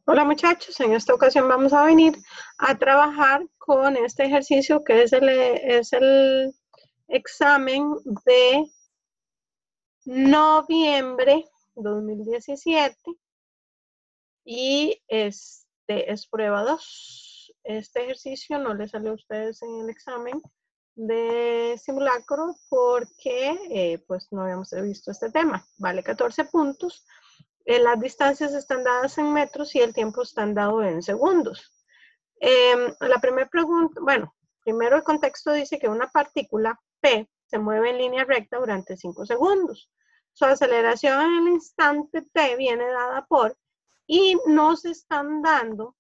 Hola muchachos, en esta ocasión vamos a venir a trabajar con este ejercicio que es el examen de noviembre 2017 y este es prueba 2. Este ejercicio no le salió a ustedes en el examen de simulacro porque pues no habíamos visto este tema. Vale 14 puntos. Las distancias están dadas en metros y el tiempo está dado en segundos. La primera pregunta, bueno, primero el contexto dice que una partícula P se mueve en línea recta durante 5 segundos. Su aceleración en el instante T viene dada por, y nos están dando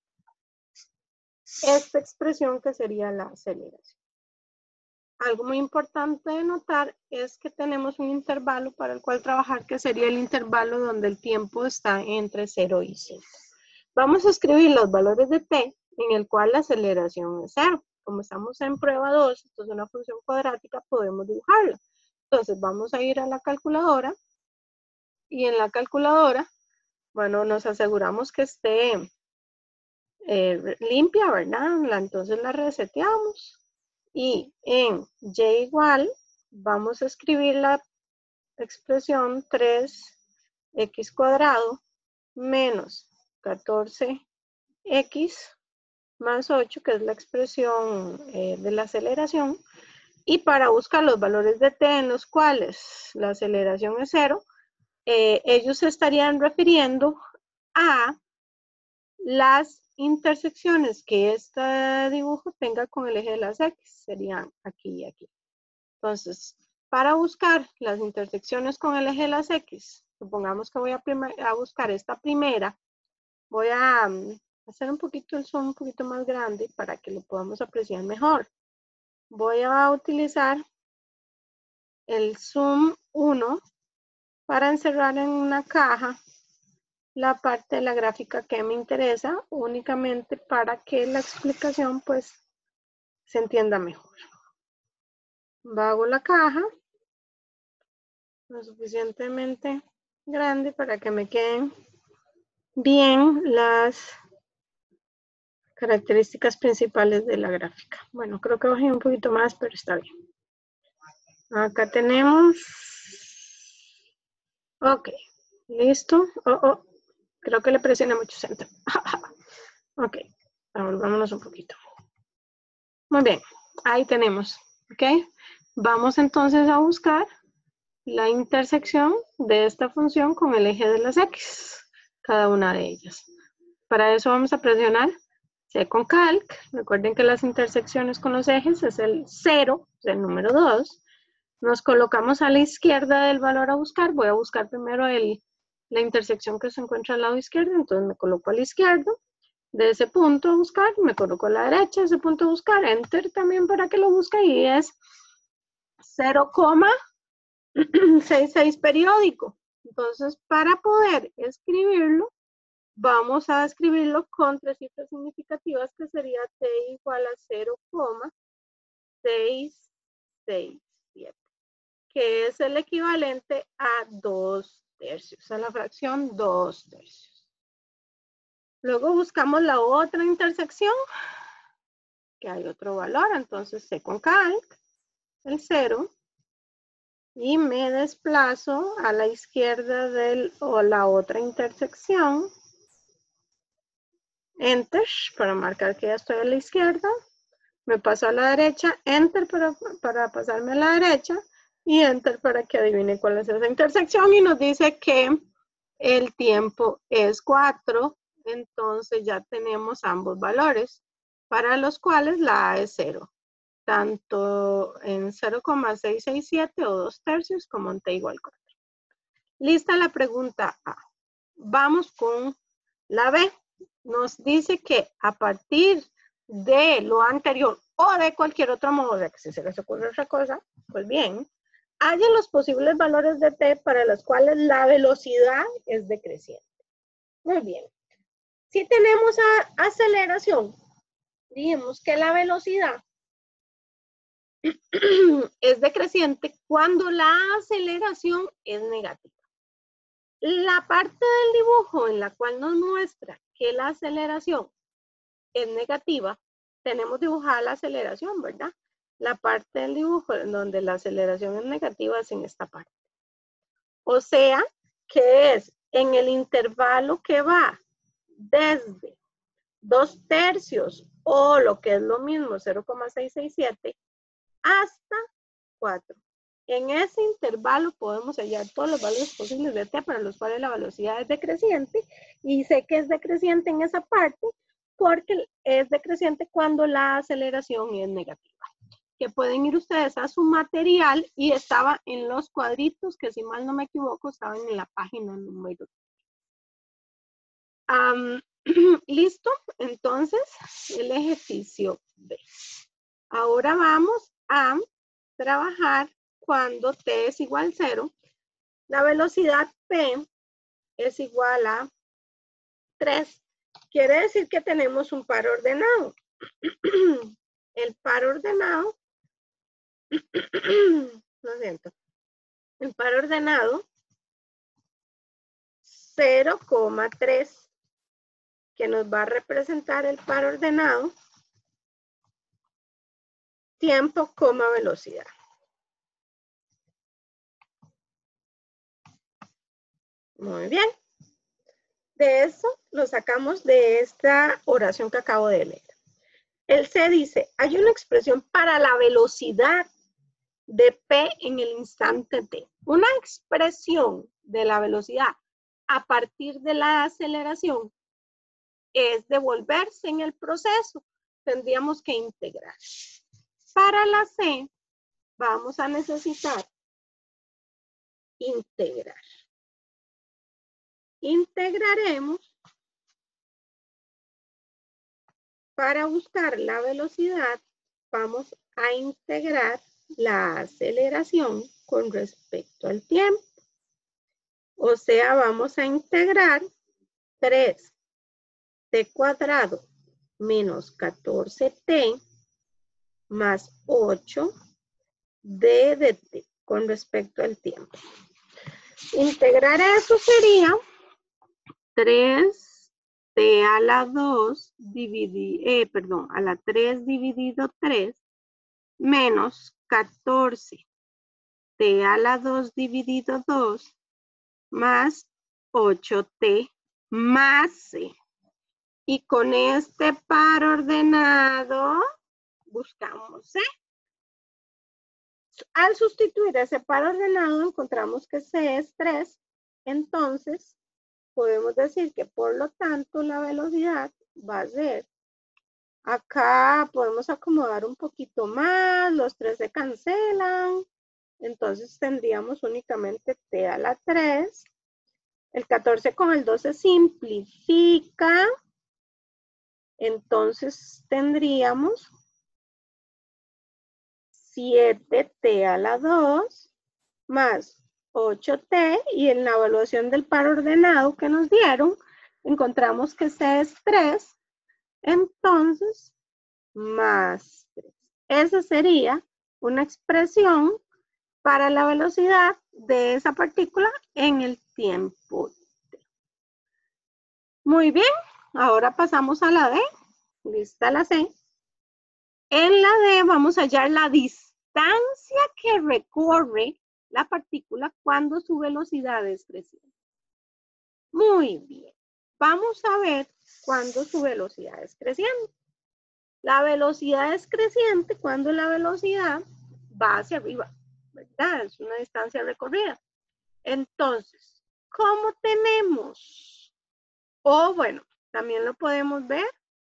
esta expresión que sería la aceleración. Algo muy importante de notar es que tenemos un intervalo para el cual trabajar, que sería el intervalo donde el tiempo está entre 0 y 5. Vamos a escribir los valores de t en el cual la aceleración es 0. Como estamos en prueba 2, esto es una función cuadrática, podemos dibujarla. Entonces vamos a ir a la calculadora y en la calculadora, bueno, nos aseguramos que esté limpia, ¿verdad? Entonces la reseteamos. Y en y igual vamos a escribir la expresión 3x cuadrado menos 14x más 8, que es la expresión de la aceleración. Y para buscar los valores de t en los cuales la aceleración es 0, ellos se estarían refiriendo a las intersecciones que este dibujo tenga con el eje de las X, serían aquí y aquí. Entonces, para buscar las intersecciones con el eje de las X, supongamos que voy a buscar esta primera, voy a hacer un poquito el zoom un poquito más grande para que lo podamos apreciar mejor. Voy a utilizar el zoom 1 para encerrar en una caja la parte de la gráfica que me interesa, únicamente para que la explicación pues se entienda mejor. Hago la caja lo suficientemente grande para que me queden bien las características principales de la gráfica. Bueno, creo que bajé un poquito más, pero está bien. Acá tenemos. Ok, listo. Creo que le presioné mucho centro. Ok, vámonos un poquito. Muy bien, ahí tenemos. Ok, vamos entonces a buscar la intersección de esta función con el eje de las X, cada una de ellas. Para eso vamos a presionar C con calc. Recuerden que las intersecciones con los ejes es el 0, es el número 2. Nos colocamos a la izquierda del valor a buscar. Voy a buscar primero la intersección que se encuentra al lado izquierdo, entonces me coloco a la izquierda. De ese punto a buscar, me coloco a la derecha, ese punto a buscar, enter también para que lo busque, y es 0,66 periódico. Entonces, para poder escribirlo, vamos a escribirlo con tres cifras significativas, que sería t igual a 0,667, que es el equivalente a 2 tercios, a la fracción 2 tercios. Luego buscamos la otra intersección, que hay otro valor, entonces C con calc, el 0, y me desplazo a la izquierda o la otra intersección, enter para marcar que ya estoy a la izquierda, me paso a la derecha, enter para pasarme a la derecha, y enter para que adivine cuál es esa intersección, y nos dice que el tiempo es 4, entonces ya tenemos ambos valores, para los cuales la A es 0, tanto en 0,667 o 2 tercios como en t igual 4. Lista la pregunta A. Vamos con la B. Nos dice que a partir de lo anterior o de cualquier otro modo, de que si se les ocurre otra cosa, pues bien, hallen los posibles valores de t para los cuales la velocidad es decreciente. Muy bien. Si tenemos aceleración, dijimos que la velocidad es decreciente cuando la aceleración es negativa. La parte del dibujo en la cual nos muestra que la aceleración es negativa, tenemos dibujada la aceleración, ¿verdad? La parte del dibujo en donde la aceleración es negativa es en esta parte. O sea, que es en el intervalo que va desde 2/3 o lo que es lo mismo, 0,667, hasta 4. En ese intervalo podemos hallar todos los valores posibles de t para los cuales la velocidad es decreciente, y sé que es decreciente en esa parte porque es decreciente cuando la aceleración es negativa. Que pueden ir ustedes a su material y estaba en los cuadritos que, si mal no me equivoco, estaban en la página número. ¿Listo? Entonces, el ejercicio B. Ahora vamos a trabajar cuando t es igual a 0. La velocidad p es igual a 3. Quiere decir que tenemos un par ordenado. El par ordenado, lo siento, el par ordenado 0,3, que nos va a representar el par ordenado tiempo, velocidad. Muy bien. De eso lo sacamos de esta oración que acabo de leer. El C dice, hay una expresión para la velocidad de P en el instante T. Una expresión de la velocidad a partir de la aceleración es devolverse en el proceso. Tendríamos que integrar. Para la C vamos a necesitar integrar. Integraremos para buscar la velocidad. Vamos a integrar la aceleración con respecto al tiempo. O sea, vamos a integrar 3t² menos 14t más 8d de t con respecto al tiempo. Integrar eso sería 3t a la 2 dividido, a la 3 dividido 3 menos 14t a la 2 dividido 2 más 8t más c. Y con este par ordenado buscamos c. Al sustituir ese par ordenado encontramos que c es 3. Entonces podemos decir que por lo tanto la velocidad va a ser, acá podemos acomodar un poquito más, los 3 se cancelan, entonces tendríamos únicamente t a la 3, el 14 con el 2 se simplifica, entonces tendríamos 7t a la 2 más 8t, y en la evaluación del par ordenado que nos dieron, encontramos que c es 3, entonces más 3. Esa sería una expresión para la velocidad de esa partícula en el tiempo t. Muy bien, ahora pasamos a la D. Lista la C. En la D vamos a hallar la distancia que recorre la partícula cuando su velocidad es creciente. Muy bien. Vamos a ver cuando su velocidad es creciente. La velocidad es creciente cuando la velocidad va hacia arriba, ¿verdad? Es una distancia recorrida. Entonces, ¿cómo tenemos? O bueno, también lo podemos ver.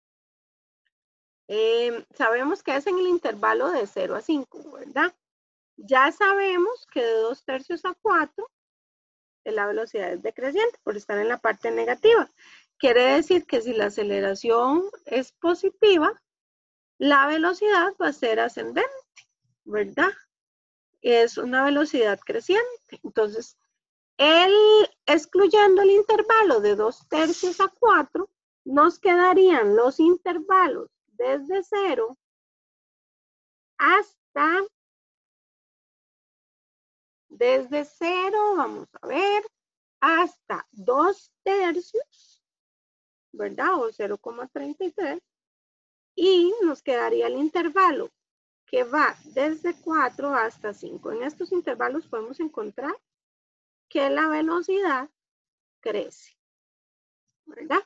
Sabemos que es en el intervalo de 0 a 5, ¿verdad? Ya sabemos que de 2/3 a 4 la velocidad es decreciente por estar en la parte negativa. Quiere decir que si la aceleración es positiva, la velocidad va a ser ascendente, ¿verdad? Es una velocidad creciente. Entonces, excluyendo el intervalo de 2/3 a 4, nos quedarían los intervalos desde 0 hasta, desde 0, vamos a ver, hasta 2/3, ¿verdad? O 0,33. Y nos quedaría el intervalo que va desde 4 hasta 5. En estos intervalos podemos encontrar que la velocidad crece, ¿verdad?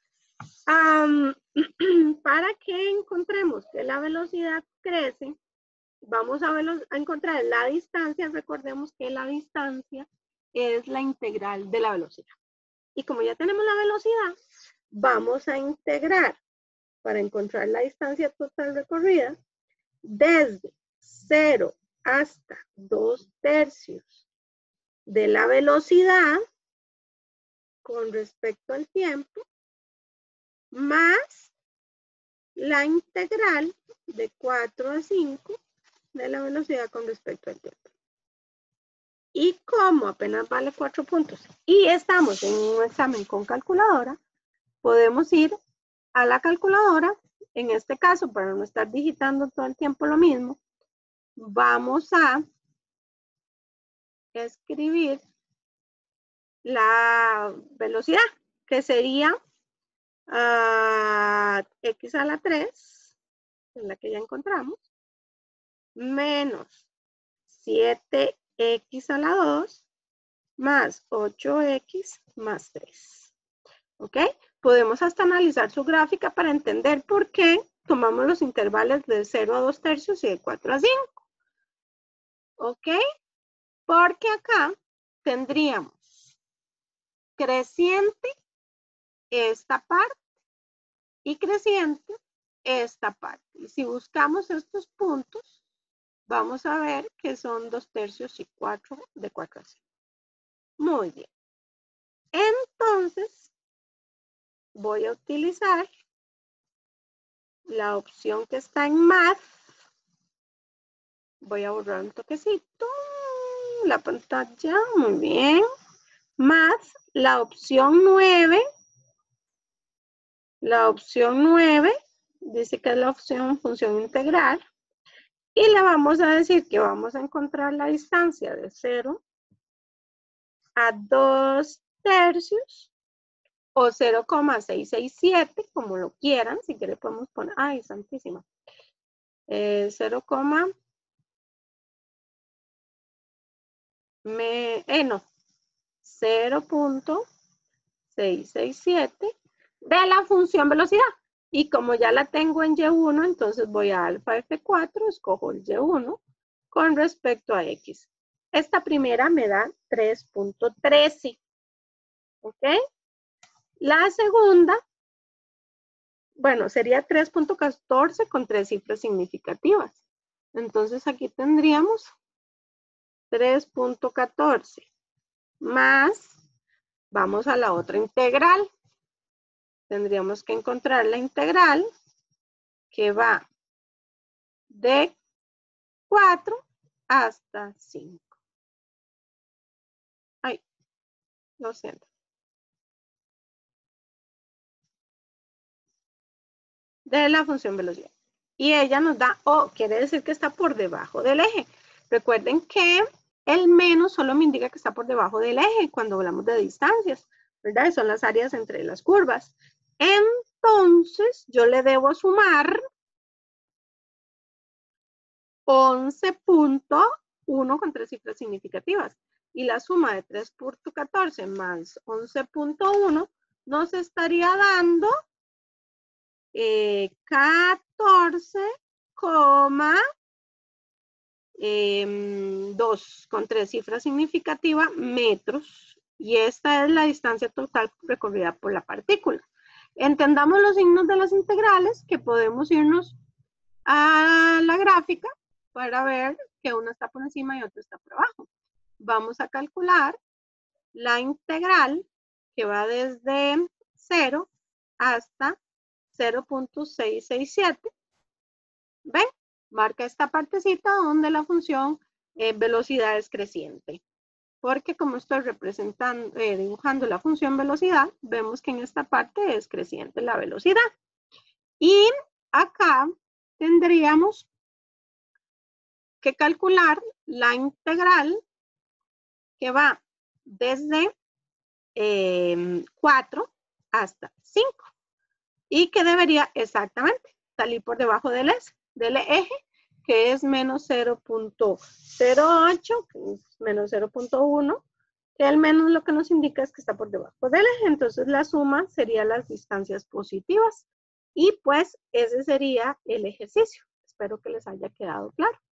Para que encontremos que la velocidad crece, vamos a encontrar la distancia. Recordemos que la distancia es la integral de la velocidad. Y como ya tenemos la velocidad, vamos a integrar para encontrar la distancia total recorrida desde 0 hasta 2/3 de la velocidad con respecto al tiempo, más la integral de 4 a 5 de la velocidad con respecto al tiempo. Y como apenas vale 4 puntos y estamos en un examen con calculadora, podemos ir a la calculadora. En este caso, para no estar digitando todo el tiempo lo mismo, vamos a escribir la velocidad, que sería x a la 3, en la que ya encontramos, menos 7x a la 2, más 8x más 3. ¿Ok? Podemos hasta analizar su gráfica para entender por qué tomamos los intervalos de 0 a 2/3 y de 4 a 5. ¿Ok? Porque acá tendríamos creciente esta parte y creciente esta parte. Y si buscamos estos puntos, vamos a ver que son 2/3 y 4 de 4 a 5. Muy bien. Entonces, voy a utilizar la opción que está en Math. Voy a borrar un toquecito la pantalla. Muy bien. Math, la opción 9. La opción 9 dice que es la opción función integral. Y le vamos a decir que vamos a encontrar la distancia de 0 a 2/3 o 0,667, como lo quieran. Si quieren podemos poner, ay, santísima. 0,667 de la función velocidad. Y como ya la tengo en Y1, entonces voy a alfa F4, escojo el Y1 con respecto a X. Esta primera me da 3.13. ¿Ok? La segunda, bueno, sería 3.14 con 3 cifras significativas. Entonces aquí tendríamos 3.14 más, vamos a la otra integral. Tendríamos que encontrar la integral que va de 4 hasta 5. Ay, lo siento. De la función velocidad. Y ella nos da, quiere decir que está por debajo del eje. Recuerden que el menos solo me indica que está por debajo del eje cuando hablamos de distancias, ¿verdad? Y son las áreas entre las curvas. Entonces, yo le debo sumar 11.1 con 3 cifras significativas. Y la suma de 3.14 más 11.1 nos estaría dando 14,2 con 3 cifras significativas metros. Y esta es la distancia total recorrida por la partícula. Entendamos los signos de las integrales, que podemos irnos a la gráfica para ver que una está por encima y otra está por abajo. Vamos a calcular la integral que va desde 0 hasta 0.667. ¿Ven? Marca esta partecita donde la función velocidad es creciente. Porque como estoy representando, dibujando la función velocidad, vemos que en esta parte es creciente la velocidad. Y acá tendríamos que calcular la integral que va desde 4 hasta 5. Y que debería exactamente salir por debajo del eje, que es menos 0.08, que es menos 0.1, que el menos lo que nos indica es que está por debajo del eje. Entonces la suma sería las distancias positivas. Y pues ese sería el ejercicio. Espero que les haya quedado claro.